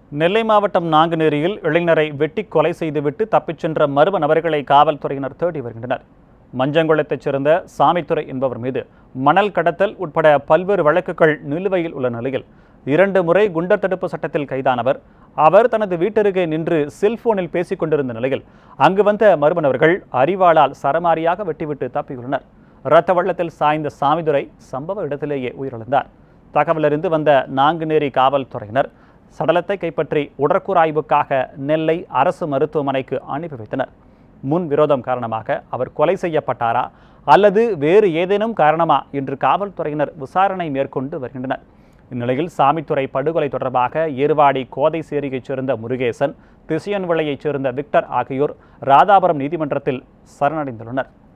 நெல்லை மாவட்டம் நாங்குநேரியில் இளைஞரை வெட்டி கொலை செய்துவிட்டு தப்பிச் சென்ற மர்ம நபர்களை காவல்துறையினர் தேடி வருகின்றனர். மஞ்சங்குளத்தைச் சேர்ந்த சாமித்துரை என்பவர் மீது மணல் கடத்தல் உட்பட பல்வேறு வழக்குகள் நிலுவையில் உள்ள நிலையில் 2 முறை குண்டர் தடுப்பு சட்டத்தில் கைதானவர். அவர் தனது வீட்டருகே நின்று செல்போனில் பேசிக் கொண்டிருந்த நிலையில் அங்கு வந்த மர்ம நபர்கள் அரிவாளால் சரமாரியாக வெட்டிவிட்டு தப்பியுள்ளனர். இரத்த வெள்ளத்தில் சாய்ந்த சாமித்துரை சம்பவ இடத்திலேயே உயிரிழந்தார். தகவலறிந்து வந்த நாங்குநேரி காவல்துறையினர் சடலத்தை கைப்பற்றி உடற்கூறாய்வுக்காக நெல்லை அரசு மருத்துவமனைக்கு அனுப்பி வைத்தனர். முன் விரோதம் காரணமாக அவர் கொலை செய்யப்பட்டாரா அல்லது வேறு ஏதேனும் காரணமா என்று காவல்துறையினர் விசாரணை மேற்கொண்டு வருகின்றனர். இந்நிலையில் சாமித்துரை படுகொலை தொடர்பாக ஏர்வாடி கோதைசேரியைச் சேர்ந்த முருகேசன், திசையன்விளையைச் சேர்ந்த விக்டர் ஆகியோர் ராதாபுரம் நீதிமன்றத்தில் சரணடைந்துள்ளனர்.